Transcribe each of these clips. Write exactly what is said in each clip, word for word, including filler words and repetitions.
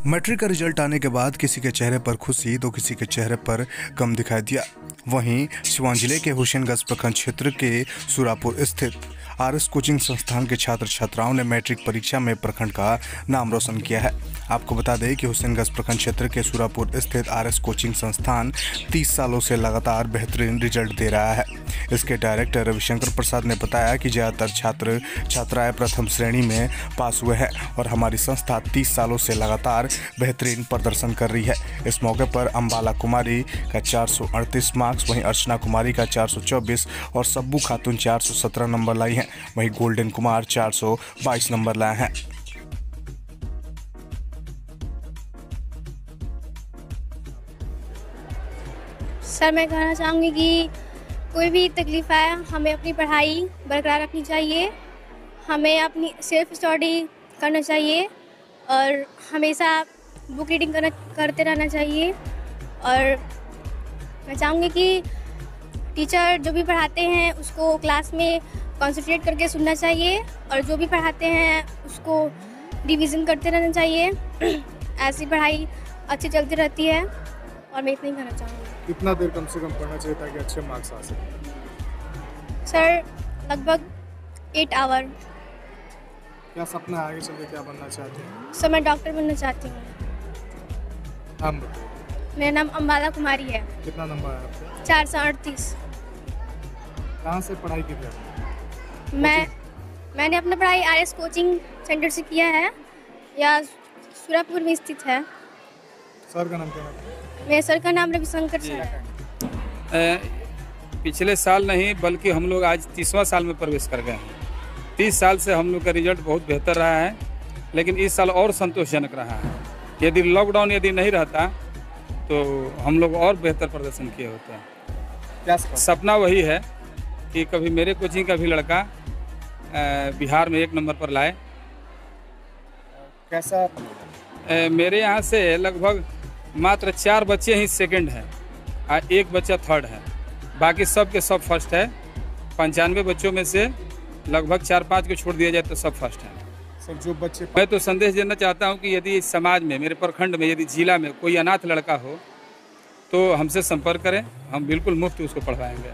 Matric का result आने के बाद किसी के चेहरे पर खुशी तो किसी के चेहरे पर गम दिखाई दिया। वहीं सिवान जिले के हुसैनगंज प्रखंड क्षेत्र के सुरापुर स्थित आरएस कोचिंग संस्थान के छात्र छात्राओं ने मैट्रिक परीक्षा में प्रखंड का नाम रोशन किया है। आपको बता दें कि हुसैनगंज प्रखंड क्षेत्र के सुरापुर स्थित आरएस कोचिंग संस्थान तीस सालों से लगातार बेहतरीन रिजल्ट दे रहा है। इसके डायरेक्टर रविशंकर प्रसाद ने बताया कि ज़्यादातर छात्र छात्राएं प्रथम श्रेणी में पास हुए हैं और हमारी संस्था तीस सालों से लगातार बेहतरीन प्रदर्शन कर रही है। इस मौके पर अंबाला कुमारी का चार सौ अड़तीस मार्क्स, वहीं अर्चना कुमारी का चार सौ चौबीस और सब्बू खातून चार सौ सत्रह नंबर लाई हैं। वहीं गोल्डन कुमार चार सौ बाईस नंबर लाए हैं। सर, मैं कहना चाहूँगी कि कोई भी तकलीफ आए हमें अपनी पढ़ाई बरकरार रखनी चाहिए, हमें अपनी सेल्फ स्टडी करना चाहिए और हमेशा बुक रीडिंग करना करते रहना चाहिए। और मैं चाहूँगी कि टीचर जो भी पढ़ाते हैं उसको क्लास में कंसंट्रेट करके सुनना चाहिए और जो भी पढ़ाते हैं उसको रिवीजन करते रहना चाहिए। ऐसी पढ़ाई अच्छी चलती रहती है और मैं इतना ही कहना चाहूँगी। कितना देर कम से कम पढ़ना चाहिए ताकि अच्छे मार्क्स आ सकें? सर, लगभग एट आवर। क्या सपना है आगे चल के, क्या बनना चाहते हैं? सर, मैं डॉक्टर बनना चाहती हूँ। नाम बताइए। मेरा नाम अंबाला कुमारी है। कितना नंबर है आपका? चार सौ अड़तीस। कहाँ से पढ़ाई की थी आपने? मैं मैंने अपना पढ़ाई आरएस कोचिंग सेंटर से किया है, या सुरापुर में स्थित है। सर का नाम क्या है? मेरे सर का नाम रविशंकर सर है। पिछले साल नहीं बल्कि हम लोग आज तीसवां साल में प्रवेश कर गए हैं। तीस साल से हम लोग का रिजल्ट बहुत बेहतर रहा है, लेकिन इस साल और संतोषजनक रहा है। यदि लॉकडाउन यदि नहीं रहता तो हम लोग और बेहतर प्रदर्शन किए होते हैं। क्या सपना वही है कि कभी मेरे कोचिंग का भी लड़का बिहार में एक नंबर पर लाए। कैसा? मेरे यहाँ से लगभग मात्र चार बच्चे ही सेकंड हैं और एक बच्चा थर्ड है, बाकी सब के सब फर्स्ट है। पंचानवे बच्चों में से लगभग चार पाँच को छोड़ दिया जाए तो सब फर्स्ट है। सर, जो बच्चे मैं तो संदेश देना चाहता हूं कि यदि समाज में, मेरे प्रखंड में, यदि जिला में कोई अनाथ लड़का हो तो हमसे संपर्क करें, हम बिल्कुल मुफ्त उसको पढ़वाएंगे।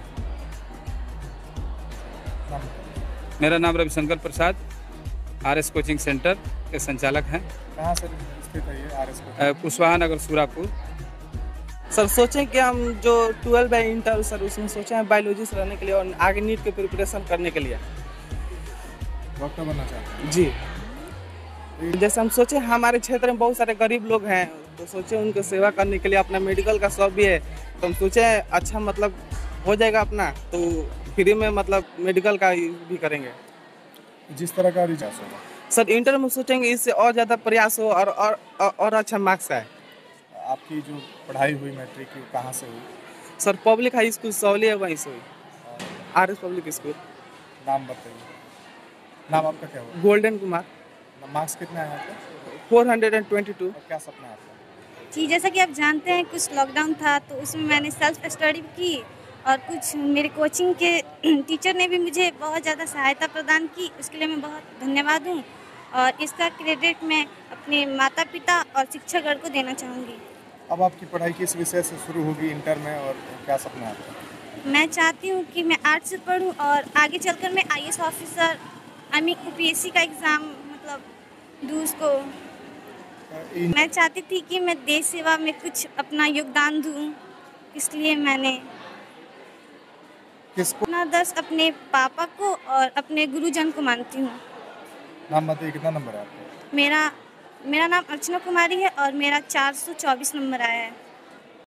मेरा नाम Ravishankar Prasad, RS coaching centre के संचालक हैं। कहाँ से स्थित है ये RS coaching? Kushwaha Nagar, Surapur. Sir, सोचें कि हम जो ट्वेल्व है इंटर सर उसमें सोचे हैं बायोलॉजी से रहने के लिए और आगे नीट के प्रिपरेशन करने के लिए। डॉक्टर बनना चाहते हैं? जी। जैसे हम सोचे हमारे क्षेत्र में बहुत सारे गरीब लोग हैं तो सोचे उनको सेवा करने के लिए, अपना मेडिकल का शौक भी है तो हम सोचे अच्छा मतलब हो जाएगा अपना, तो फ्री में मतलब मेडिकल का भी करेंगे। जिस तरह का रिजल्ट होगा सर, इंटर में सोचेंगे इससे और ज़्यादा प्रयास हो और और, और, और अच्छा मार्क्स आए। आपकी जो पढ़ाई हुई मैट्रिक की कहाँ से हुई? Sir, public high school Sauli है, वहीं से हुई। R S public school. नाम बताइए। नाम आपका क्या हुआ? गोल्डन कुमार। मार्क्स कितने आए आपके? Four hundred and twenty two. क्या सपना है आपका? जी, जैसा कि आप जानते हैं कुछ लॉकडाउन था तो उसमें मैंने सेल्फ स्टडी की और कुछ मेरे कोचिंग के टीचर ने भी मुझे बहुत ज़्यादा सहायता प्रदान की, उसके लिए मैं बहुत धन्यवाद हूँ। और इसका क्रेडिट मैं अपने माता पिता और शिक्षकगण को देना चाहूँगी। अब आपकी पढ़ाई किस विषय से शुरू होगी इंटर में और क्या सपना है आपका? मैं चाहती हूँ कि मैं आर्ट्स से पढूं और आगे चलकर मैं I A S officer, I mean U P S C का एग्ज़ाम मतलब दूँ उसको। मैं चाहती थी कि मैं देश सेवा में कुछ अपना योगदान दूँ, इसलिए मैंने किसको? अपना दस अपने पापा को और अपने गुरुजन को मानती हूँ। नाम बताइए। कितना नंबर है आपका? मेरा मेरा नाम अर्चना कुमारी है और मेरा चार सौ चौबीस नंबर आया है।